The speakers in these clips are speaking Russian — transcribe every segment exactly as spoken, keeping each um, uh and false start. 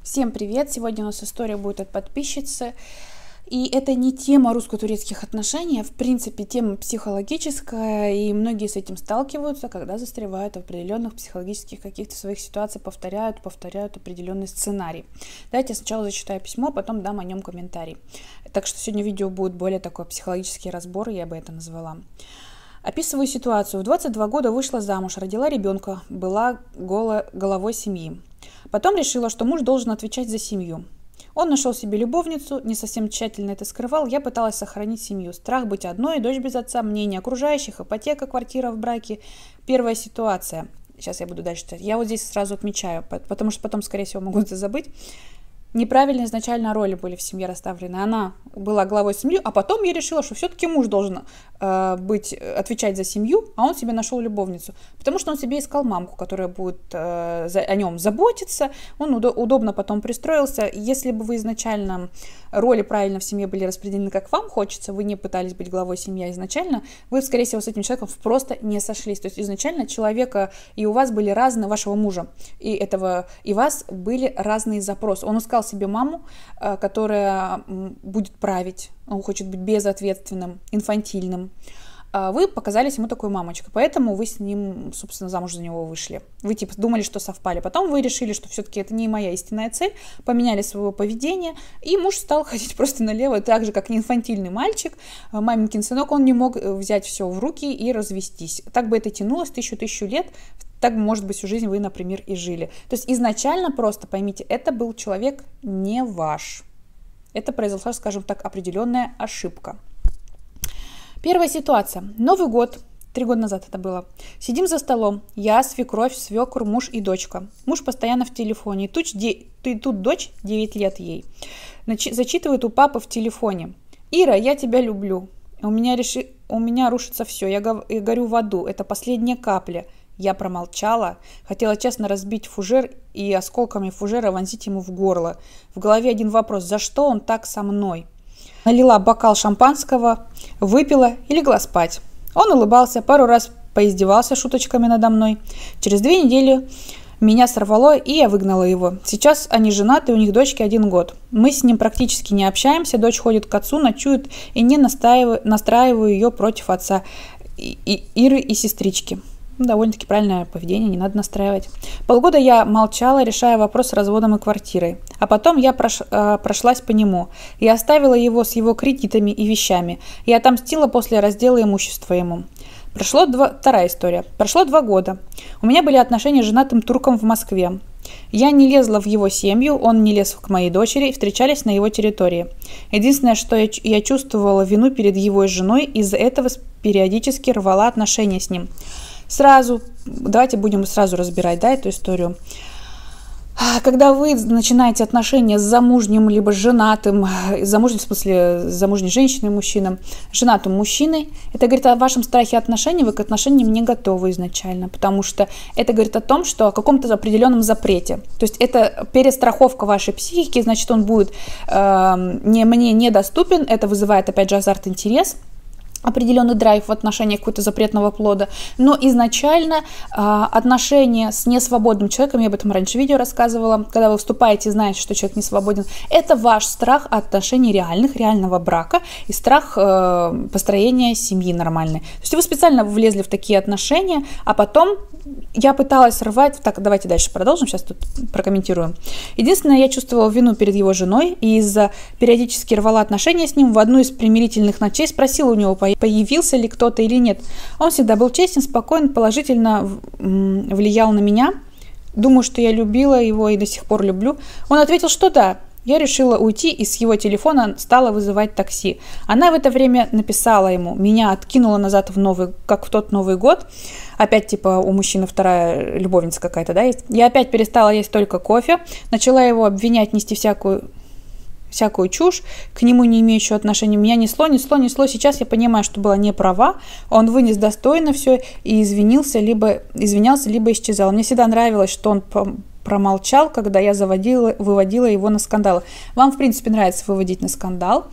Всем привет! Сегодня у нас история будет от подписчицы. И это не тема русско-турецких отношений, а в принципе тема психологическая, и многие с этим сталкиваются, когда застревают в определенных психологических каких-то своих ситуациях, повторяют, повторяют определенный сценарий. Давайте я сначала зачитаю письмо, а потом дам о нем комментарий. Так что сегодня видео будет более такой психологический разбор, я бы это назвала. Описываю ситуацию. В двадцать два года вышла замуж, родила ребенка, была голо- головой семьи. Потом решила, что муж должен отвечать за семью. Он нашел себе любовницу, не совсем тщательно это скрывал. Я пыталась сохранить семью. Страх быть одной, дочь без отца, мнение окружающих, ипотека, квартира в браке. Первая ситуация. Сейчас я буду дальше читать. Я вот здесь сразу отмечаю, потому что потом, скорее всего, могу это забыть. Неправильно изначально роли были в семье расставлены. Она была главой семьи, а потом я решила, что все-таки муж должен э, быть, отвечать за семью, а он себе нашел любовницу. Потому что он себе искал мамку, которая будет э, за, о нем заботиться. Он удо- удобно потом пристроился. Если бы вы изначально роли правильно в семье были распределены, как вам хочется, вы не пытались быть главой семьи изначально, вы, скорее всего, с этим человеком просто не сошлись. То есть изначально человека и у вас были разные, вашего мужа, и этого, и вас были разные запросы. Он искал себе маму, которая будет править, он хочет быть безответственным, инфантильным. Вы показались ему такой мамочкой, поэтому вы с ним, собственно, замуж за него вышли. Вы типа думали, что совпали. Потом вы решили, что все-таки это не моя истинная цель, поменяли своего поведения, и муж стал ходить просто налево, так же, как не инфантильный мальчик, маменькин сынок, он не мог взять все в руки и развестись. Так бы это тянулось тысячу-тысячу лет, так, может быть, всю жизнь вы, например, и жили. То есть изначально просто поймите, это был человек не ваш. Это произошла, скажем так, определенная ошибка. Первая ситуация. Новый год. Три года назад это было. Сидим за столом. Я, свекровь, свекр, муж и дочка. Муж постоянно в телефоне. И тут, и тут дочь, девять лет ей, зачитывает у папы в телефоне. «Ира, я тебя люблю. У меня, реши... у меня рушится все. Я, го... я горю в аду. Это последняя капля». Я промолчала, хотела честно разбить фужер и осколками фужера вонзить ему в горло. В голове один вопрос: за что он так со мной? Налила бокал шампанского, выпила и легла спать. Он улыбался, пару раз поиздевался шуточками надо мной. Через две недели меня сорвало, и я выгнала его. Сейчас они женаты, у них дочке один год. Мы с ним практически не общаемся, дочь ходит к отцу, ночует, и не настраиваю, настраиваю ее против отца, и, и, Иры и сестрички. Довольно-таки правильное поведение, не надо настраивать. Полгода я молчала, решая вопрос с разводом и квартирой. А потом я прош, э, прошлась по нему. Я оставила его с его кредитами и вещами. Я отомстила после раздела имущества ему. Прошло два, вторая история. Прошло два года. У меня были отношения с женатым турком в Москве. Я не лезла в его семью, он не лез к моей дочери, встречались на его территории. Единственное, что я, я чувствовала вину перед его женой, из-за этого периодически рвала отношения с ним. Сразу, давайте будем сразу разбирать, да, эту историю. Когда вы начинаете отношения с замужним, либо с женатым, замужним, в смысле, с замужней женщиной, мужчиной, женатым мужчиной, это говорит о вашем страхе отношений, вы к отношениям не готовы изначально, потому что это говорит о том, что о каком-то определенном запрете. То есть это перестраховка вашей психики, значит, он будет э, не, мне недоступен, это вызывает, опять же, азарт, интерес, определенный драйв в отношениях какого-то запретного плода, но изначально э, отношения с несвободным человеком, я об этом раньше видео рассказывала, когда вы вступаете и знаете, что человек не свободен, это ваш страх отношений реальных, реального брака и страх э, построения семьи нормальной. То есть вы специально влезли в такие отношения, а потом я пыталась рвать, так, давайте дальше продолжим, сейчас тут прокомментируем. Единственное, я чувствовала вину перед его женой и из-за периодически рвала отношения с ним. В одну из примирительных ночей спросила у него, появился ли кто-то или нет. Он всегда был честен, спокоен, положительно влиял на меня. Думаю, что я любила его и до сих пор люблю. Он ответил, что да. Я решила уйти и с его телефона стала вызывать такси. Она в это время написала ему, меня откинула назад в новый, как в тот Новый год. Опять типа у мужчины вторая любовница какая-то, да, есть. Я опять перестала есть только кофе, начала его обвинять, нести всякую... всякую чушь, к нему не имеющую отношения. Меня несло, несло, несло. Сейчас я понимаю, что была не права. Он вынес достойно все и извинился, либо извинялся, либо исчезал. Мне всегда нравилось, что он промолчал, когда я заводила, выводила его на скандалы. Вам, в принципе, нравится выводить на скандал.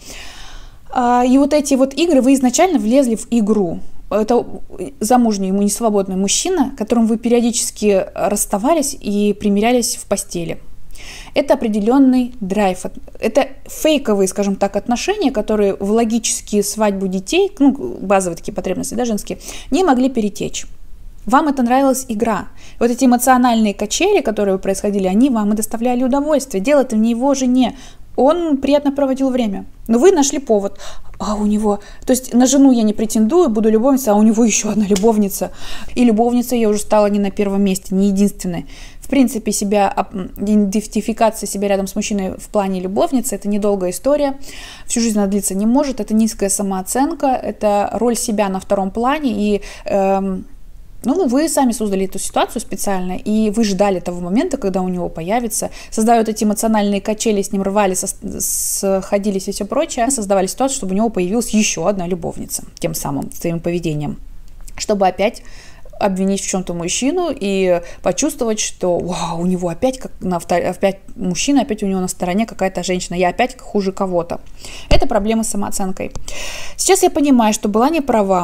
И вот эти вот игры, вы изначально влезли в игру. Это замужний, ему несвободный мужчина, которым вы периодически расставались и примирялись в постели. Это определенный драйв. Это фейковые, скажем так, отношения, которые в логические свадьбу детей, ну, базовые такие потребности, да, женские, не могли перетечь. Вам это нравилась игра. Вот эти эмоциональные качели, которые происходили, они вам и доставляли удовольствие. Дело это не его жене. Он приятно проводил время. Но вы нашли повод. А у него... То есть на жену я не претендую, буду любовницей, а у него еще одна любовница. И любовница я уже стала не на первом месте, не единственной. В принципе, себя, идентификация себя рядом с мужчиной в плане любовницы – это недолгая история. Всю жизнь она длиться не может. Это низкая самооценка, это роль себя на втором плане. И... Эм, Ну, вы сами создали эту ситуацию специально, и вы ждали того момента, когда у него появится, создавая вот эти эмоциональные качели, с ним рвали, сходились и все прочее, создавали ситуацию, чтобы у него появилась еще одна любовница, тем самым своим поведением, чтобы опять обвинить в чем-то мужчину и почувствовать, что вау, у него опять, как на втор... опять мужчина, опять у него на стороне какая-то женщина, я опять хуже кого-то. Это проблема с самооценкой. Сейчас я понимаю, что была не права.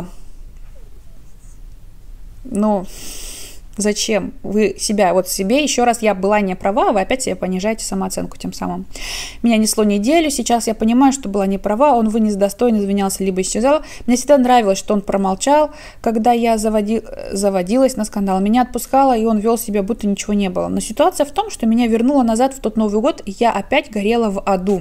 Ну, зачем? Вы себя, вот себе, еще раз, я была не права, вы опять себе понижаете самооценку тем самым. Меня несло неделю, сейчас я понимаю, что была не права, он вынес достойно, извинялся, либо исчезал. Мне всегда нравилось, что он промолчал, когда я заводи... заводилась на скандал. Меня отпускало, и он вел себя, будто ничего не было. Но ситуация в том, что меня вернуло назад в тот Новый год, и я опять горела в аду.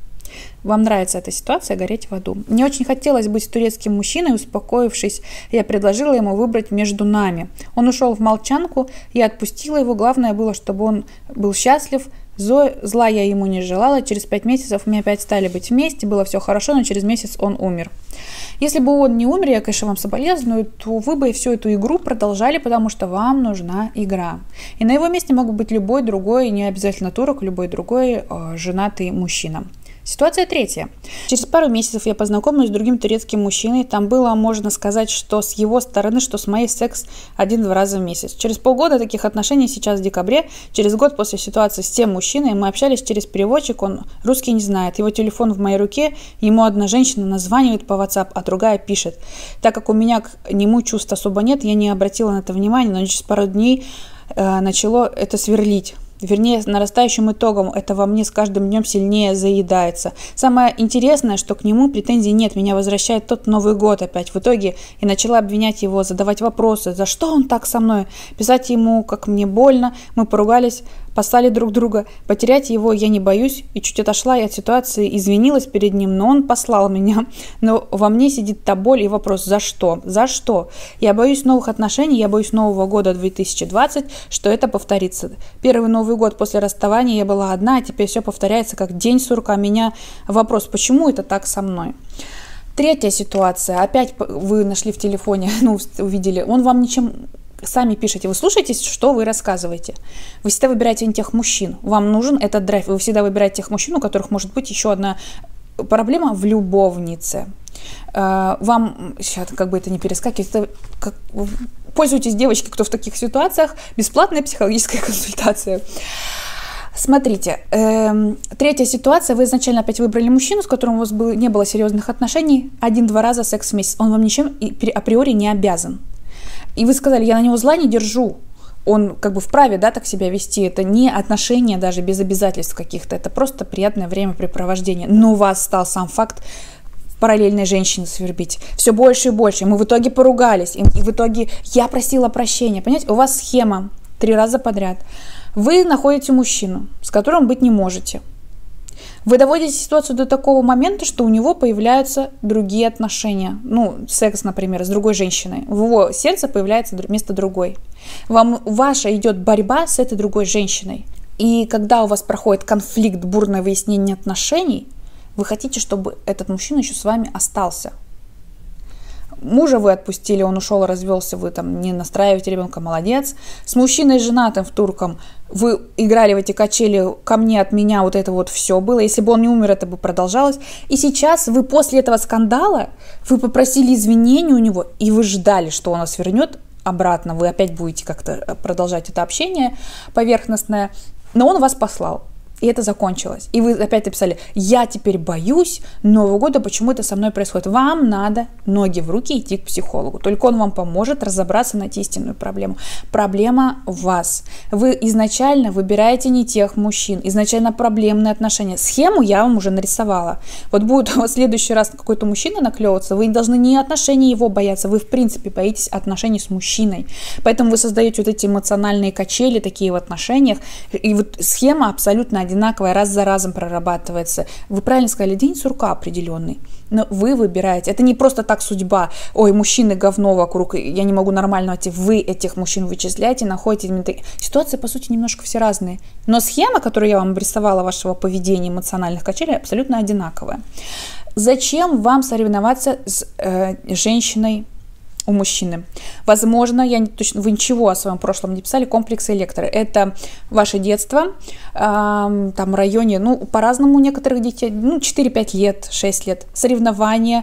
Вам нравится эта ситуация, гореть в аду. Мне очень хотелось быть с турецким мужчиной, успокоившись, я предложила ему выбрать между нами. Он ушел в молчанку, я отпустила его, главное было, чтобы он был счастлив, зла я ему не желала, через пять месяцев мы опять стали быть вместе, было все хорошо, но через месяц он умер. Если бы он не умер, я, конечно, вам соболезную, то вы бы всю эту игру продолжали, потому что вам нужна игра. И на его месте мог быть любой другой, не обязательно турок, любой другой э, женатый мужчина. Ситуация третья. Через пару месяцев я познакомилась с другим турецким мужчиной. Там было, можно сказать, что с его стороны, что с моей секс один-два раза в месяц. Через полгода таких отношений, сейчас в декабре, через год после ситуации с тем мужчиной, мы общались через переводчик, он русский не знает. Его телефон в моей руке, ему одна женщина названивает по WhatsApp, а другая пишет. Так как у меня к нему чувств особо нет, я не обратила на это внимания, но через пару дней э, начало это сверлить. Вернее, нарастающим итогом это во мне с каждым днем сильнее заедается. Самое интересное, что к нему претензий нет. Меня возвращает тот Новый год опять. В итоге я начала обвинять его, задавать вопросы. За что он так со мной? Писать ему, как мне больно. Мы поругались, послали друг друга. Потерять его я не боюсь. И чуть отошла и от ситуации извинилась перед ним. Но он послал меня. Но во мне сидит та боль и вопрос. За что? За что? Я боюсь новых отношений. Я боюсь Нового года две тысячи двадцатого, что это повторится. Первый Новый год после расставания я была одна, а теперь все повторяется как день сурка. Меня вопрос, почему это так со мной? Третья ситуация. Опять вы нашли в телефоне, ну, увидели, он вам ничем... Сами пишете, вы слушаете, что вы рассказываете. Вы всегда выбираете не тех мужчин. Вам нужен этот драйв. Вы всегда выбираете тех мужчин, у которых может быть еще одна проблема в любовнице. Вам, сейчас как бы это не перескакивает, это как... Пользуйтесь, девочки, кто в таких ситуациях, бесплатная психологическая консультация. Смотрите, э, третья ситуация, вы изначально опять выбрали мужчину, с которым у вас было, не было серьезных отношений, один-два раза секс в месяц, он вам ничем априори не обязан. И вы сказали, я на него зла не держу, он как бы вправе, да, так себя вести, это не отношения даже без обязательств каких-то, это просто приятное времяпрепровождение, но у вас стал сам факт параллельной женщины свербить. Все больше и больше. Мы в итоге поругались. И в итоге я просила прощения. Понимаете, у вас схема три раза подряд. Вы находите мужчину, с которым быть не можете. Вы доводите ситуацию до такого момента, что у него появляются другие отношения. Ну, секс, например, с другой женщиной. В его сердце появляется вместо другой. Вам, ваша идет борьба с этой другой женщиной. И когда у вас проходит конфликт, бурное выяснение отношений, вы хотите, чтобы этот мужчина еще с вами остался. Мужа вы отпустили, он ушел, развелся, вы там не настраиваете ребенка, молодец. С мужчиной женатым в турком вы играли в эти качели, ко мне, от меня, вот это вот все было. Если бы он не умер, это бы продолжалось. И сейчас вы после этого скандала, вы попросили извинения у него, и вы ждали, что он вас вернет обратно. Вы опять будете как-то продолжать это общение поверхностное, но он вас послал. И это закончилось. И вы опять написали: я теперь боюсь Нового года, почему это со мной происходит. Вам надо ноги в руки идти к психологу. Только он вам поможет разобраться, найти истинную проблему. Проблема в вас. Вы изначально выбираете не тех мужчин. Изначально проблемные отношения. Схему я вам уже нарисовала. Вот будет у вас в следующий раз какой-то мужчина наклевываться, вы не должны ни отношений его бояться. Вы в принципе боитесь отношений с мужчиной. Поэтому вы создаете вот эти эмоциональные качели такие в отношениях. И вот схема абсолютно одинаковая, раз за разом прорабатывается. Вы правильно сказали, день сурка определенный, но вы выбираете. Это не просто так судьба. Ой, мужчины говно вокруг, я не могу нормально найти. Вы этих мужчин вычисляете, находите. Ситуации, по сути, немножко все разные. Но схема, которую я вам обрисовала, вашего поведения, эмоциональных качелей, абсолютно одинаковая. Зачем вам соревноваться с э, женщиной у мужчины? Возможно, я не, точно, вы ничего о своем прошлом не писали, комплексы Электро. Это ваше детство, э, там в районе, ну, по-разному у некоторых детей, ну, четыре-пять лет, шесть лет, соревнования,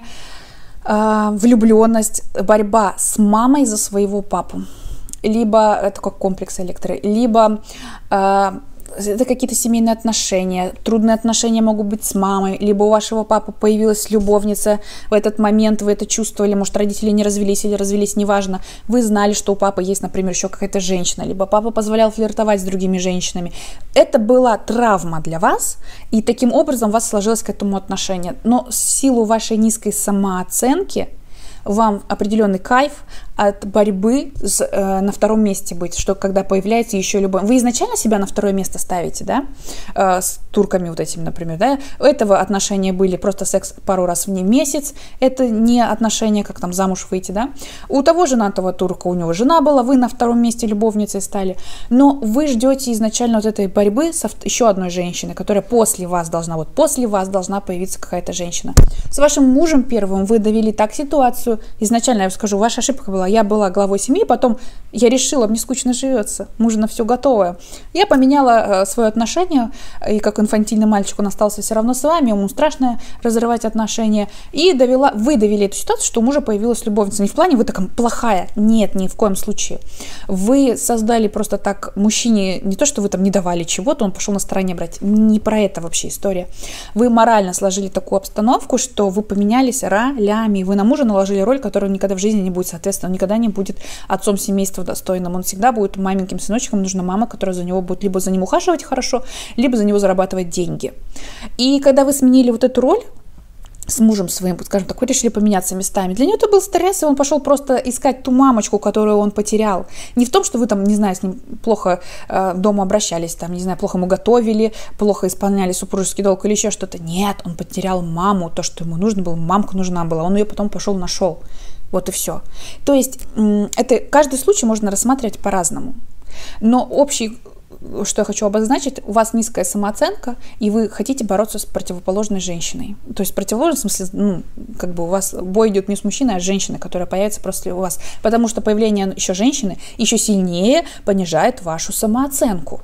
э, влюбленность, борьба с мамой за своего папу. Либо, это как комплекс Электро, либо э, это какие-то семейные отношения, трудные отношения могут быть с мамой, либо у вашего папы появилась любовница в этот момент, вы это чувствовали, может, родители не развелись или развелись, неважно, вы знали, что у папы есть, например, еще какая-то женщина, либо папа позволял флиртовать с другими женщинами. Это была травма для вас, и таким образом у вас сложилось к этому отношение. Но в силу вашей низкой самооценки вам определенный кайф от борьбы с, э, на втором месте быть, что когда появляется еще любовь. Вы изначально себя на второе место ставите, да, э, с турками вот этими, например, да, у этого отношения были просто секс пару раз в месяц, это не отношения, как там замуж выйти, да. У того женатого турка, у него жена была, вы на втором месте любовницей стали, но вы ждете изначально вот этой борьбы с еще одной женщиной, которая после вас должна, вот после вас должна появиться какая-то женщина. С вашим мужем первым вы довели так ситуацию, изначально, я скажу, ваша ошибка была, я была главой семьи, потом я решила, мне скучно живется, мужу на все готовое. Я поменяла э, свое отношение, и как инфантильный мальчик он остался все равно с вами, ему страшно разрывать отношения, и довела, вы довели эту ситуацию, что у мужа появилась любовница. Не в плане вы такая плохая, нет, ни в коем случае. Вы создали просто так мужчине, не то, что вы там не давали чего-то, он пошел на стороне брать, не про это вообще история. Вы морально сложили такую обстановку, что вы поменялись ролями, вы на мужа наложили роль, которая никогда в жизни не будет, соответственно, он никогда не будет отцом семейства достойным, он всегда будет маленьким сыночком, нужна мама, которая за него будет либо за ним ухаживать хорошо, либо за него зарабатывать деньги. И когда вы сменили вот эту роль с мужем своим, скажем так, вы решили поменяться местами. Для него это был стресс, и он пошел просто искать ту мамочку, которую он потерял. Не в том, что вы там, не знаю, с ним плохо э, дома обращались, там, не знаю, плохо ему готовили, плохо исполняли супружеский долг или еще что-то. Нет, он потерял маму, то, что ему нужно было, мамка нужна была, он ее потом пошел нашел. Вот и все. То есть это каждый случай можно рассматривать по-разному. Но общий, что я хочу обозначить, у вас низкая самооценка, и вы хотите бороться с противоположной женщиной. То есть противоположный, в смысле, ну, как бы у вас бой идет не с мужчиной, а с женщиной, которая появится после у вас. Потому что появление еще женщины еще сильнее понижает вашу самооценку.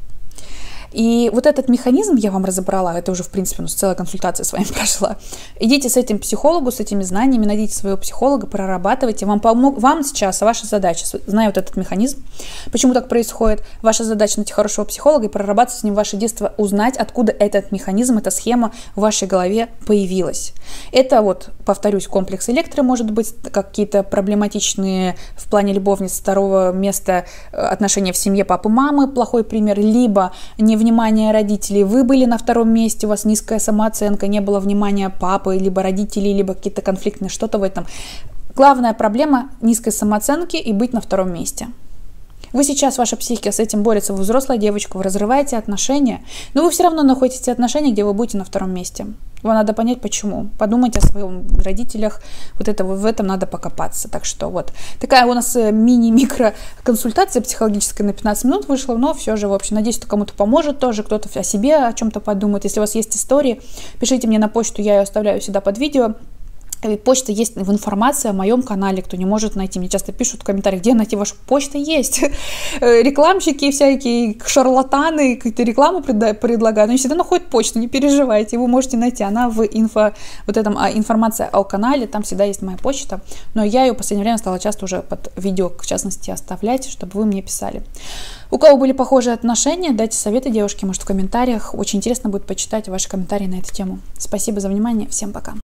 И вот этот механизм я вам разобрала, это уже, в принципе, ну, целая консультация с вами прошла. Идите с этим психологу, с этими знаниями, найдите своего психолога, прорабатывайте. Вам, помог, вам сейчас ваша задача, зная вот этот механизм, почему так происходит, ваша задача найти хорошего психолога и прорабатывать с ним ваше детство, узнать, откуда этот механизм, эта схема в вашей голове появилась. Это вот, повторюсь, комплекс Электро, может быть, какие-то проблематичные в плане любовниц второго места отношения в семье папы-мамы, плохой пример, либо не внимание родителей, вы были на втором месте, у вас низкая самооценка, не было внимания папы, либо родителей, либо какие-то конфликтные, что-то в этом. Главная проблема низкой самооценки и быть на втором месте. Вы сейчас, ваша психика с этим борется, вы взрослая девочка, вы разрываете отношения, но вы все равно находите те отношения, где вы будете на втором месте. Вам надо понять, почему. Подумать о своих родителях, вот это, в этом надо покопаться. Так что вот, такая у нас мини-микро консультация психологическая на пятнадцать минут вышла, но все же, в общем, надеюсь, что кому-то поможет тоже, кто-то о себе о чем-то подумает. Если у вас есть истории, пишите мне на почту, я ее оставляю сюда под видео. Почта есть в информации о моем канале, кто не может найти. Мне часто пишут в комментариях, где найти вашу почту. Есть. Рекламщики всякие, шарлатаны, какие-то рекламу предлагают, но они всегда находят почту, не переживайте, вы можете найти. Она в инфо, вот этом, информация о канале, там всегда есть моя почта, но я ее в последнее время стала часто уже под видео, в частности, оставлять, чтобы вы мне писали. У кого были похожие отношения, дайте советы, девушки, может, в комментариях. Очень интересно будет почитать ваши комментарии на эту тему. Спасибо за внимание, всем пока.